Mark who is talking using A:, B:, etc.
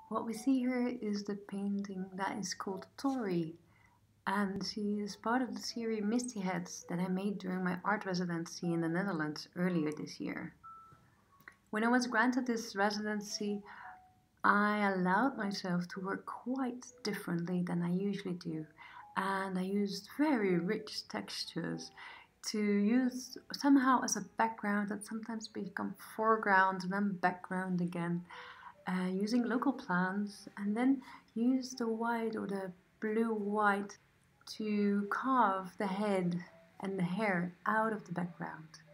A: What we see here is the painting that is called Tori, and she is part of the serie Misty Heads that I made during my art residency in the Netherlands earlier this year. When I was granted this residency, I allowed myself to work quite differently than I usually do, and I used very rich textures to use somehow as a background that sometimes become foreground and then background again, using local plants, and then use the white or the blue white to carve the head and the hair out of the background.